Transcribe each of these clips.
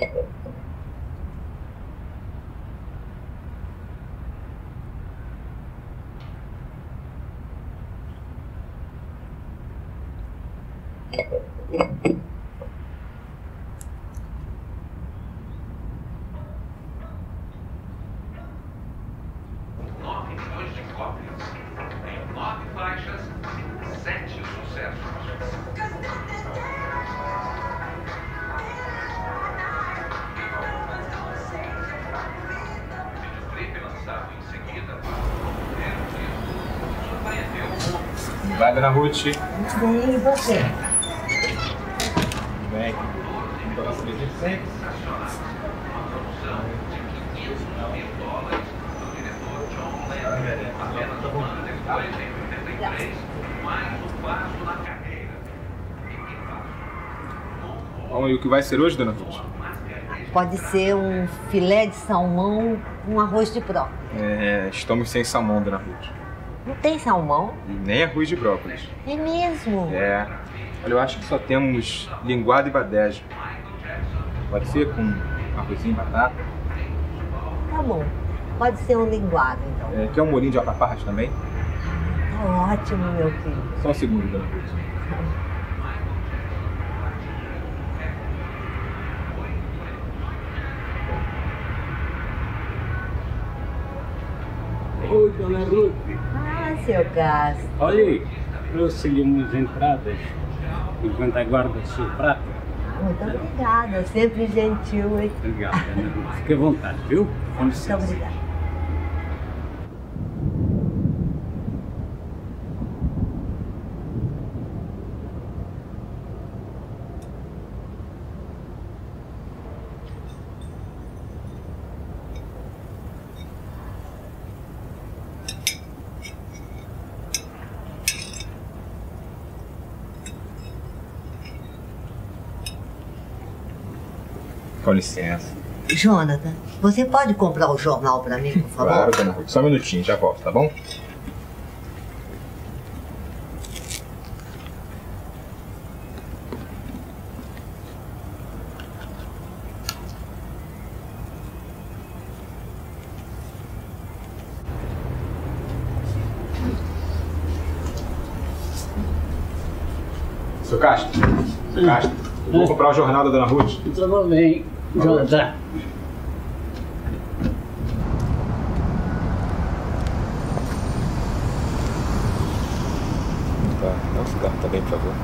Vai, dona Ruth. Muito bem, e você? Tudo bem. Então, você vê sempre. Bom, e o que vai ser hoje, dona Ruth? Pode ser um filé de salmão com arroz de brócolis. Estamos sem salmão, dona Ruth. Não tem salmão? E nem arroz de brócolis. É mesmo? Olha, eu acho que só temos linguado e badejo. Pode ser com arrozinho e batata? Tá bom. Pode ser um linguado, então. Quer um molhinho de alcaparras também? Tá ótimo, meu filho. Só um segundo, dona Ruth. Oi, dona Ruth. Ah, seu Castro. Olha aí, trouxe-lhe umas entradas enquanto aguarda o seu prato. Muito obrigada, sempre gentil, hein? Obrigado, dona Ruth. Fique à vontade, viu? Com licença. Muito obrigada. Com licença. Jonathan, você pode comprar o jornal para mim, por favor? Claro, dona Ruth. Só um minutinho, já volto, tá bom? Seu Castro? Seu Castro? Vou comprar o jornal da dona Ruth. Tudo bem, Jonathan. Tá bem, por favor.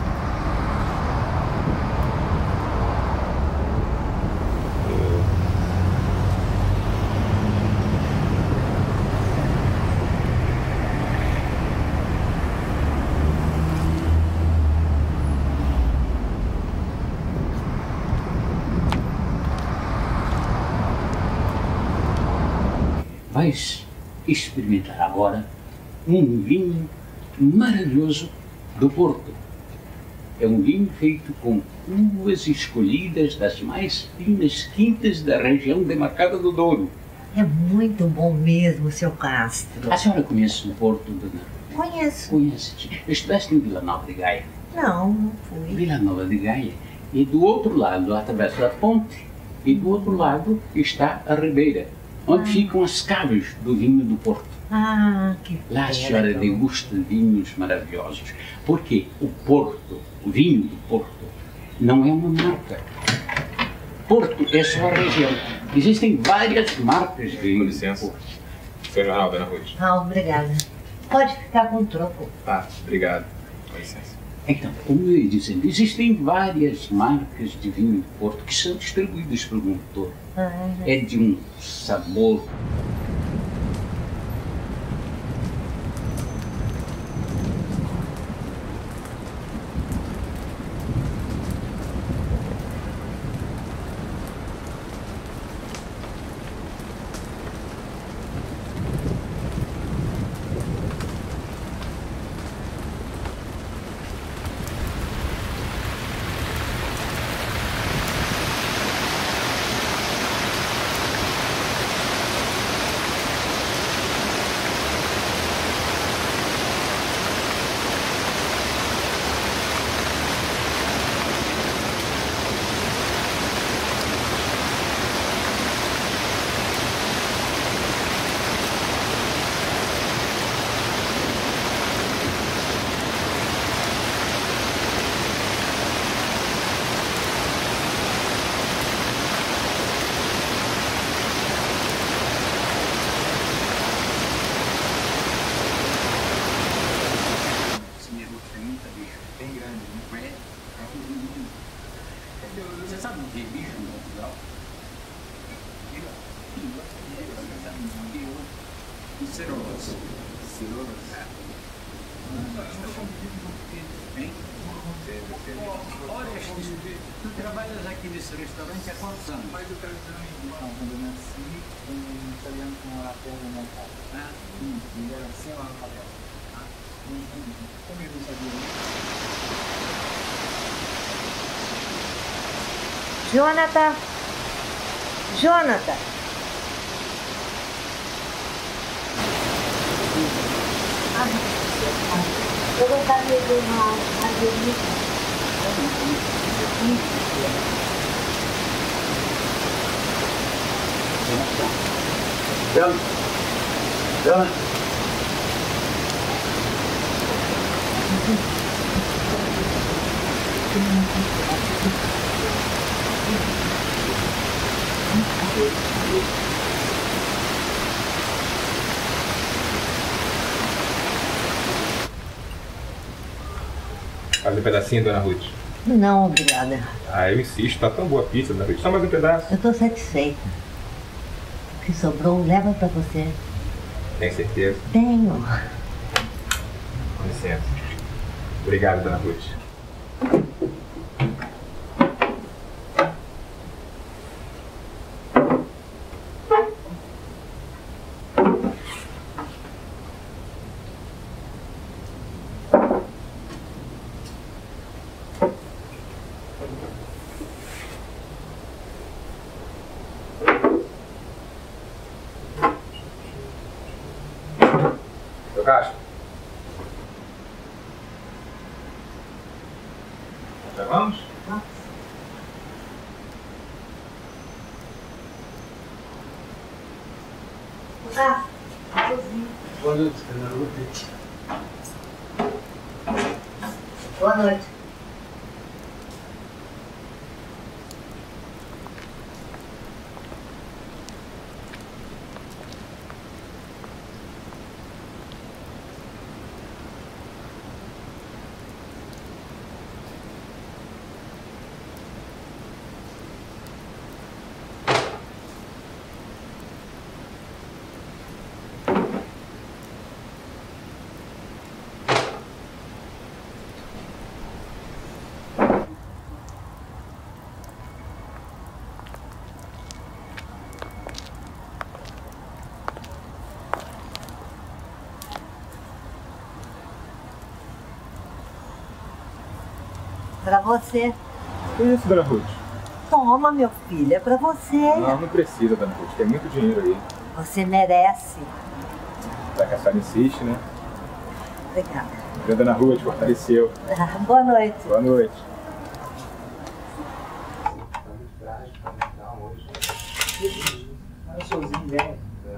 Vais experimentar agora um vinho maravilhoso do Porto. É um vinho feito com uvas escolhidas das mais finas quintas da região demarcada do Douro. É muito bom mesmo, seu Castro. A senhora conhece o Porto, dona? Conheço. Conhece. Estiveste em Vila Nova de Gaia? Não fui. Vila Nova de Gaia. E do outro lado, através da ponte, e do outro lado está a Ribeira, onde ficam as caves do vinho do Porto. Ah, que Lá a senhora degusta vinhos maravilhosos, porque o Porto, o vinho do Porto, não é uma marca. Porto é só a região. Existem várias marcas de vinho. Com licença. Seu jornal, dona Ruth. Ah, obrigada. Pode ficar com o troco. Tá, obrigado. Com licença. Então, como eu ia dizendo, existem várias marcas de vinho do Porto que são distribuídas pelo mundo todo. É de um sabor. Cirrose. Orestes, tu trabalhas aqui nesse restaurante há quantos anos? Quando eu nasci, um italiano que morava perto da minha casa. Ele era assim lá no cabelo. Como ele não sabia isso? Jonathan! Jonathan! Eu gostaria de uma margarita. Dona. Faz um pedacinho, dona Ruth. Não, obrigada. Ah, eu insisto, tá tão boa a pizza, dona Ruth. Só mais um pedaço. Eu tô satisfeita. O que sobrou, leva pra você. Tem certeza? Tenho. Com licença. Obrigado, dona Ruth. Seu Castro. Já vamos? Ah, Boa noite, dona Ruth. boa noite. Pra você. Que isso, dona Ruth? Toma, meu filho, é pra você. Não precisa, dona Ruth. Tem muito dinheiro aí. Você merece. Já que a senhora insiste, né? Obrigada. A dona Ruth fortaleceu. Boa noite. Boa noite. Olha sozinho, velho.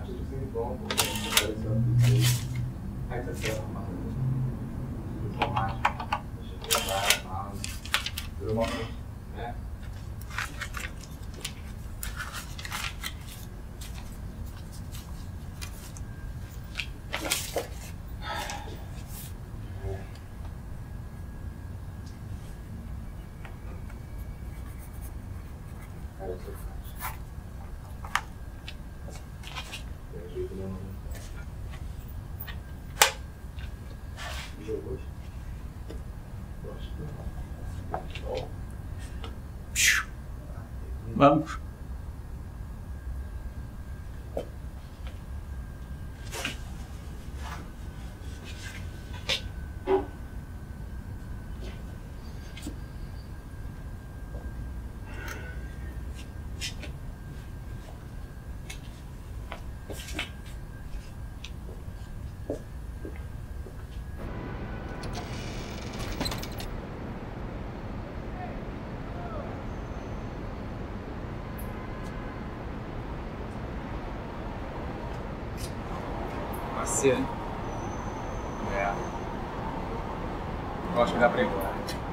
Vamos. Macia, né? É. Eu acho que dá pra ir embora.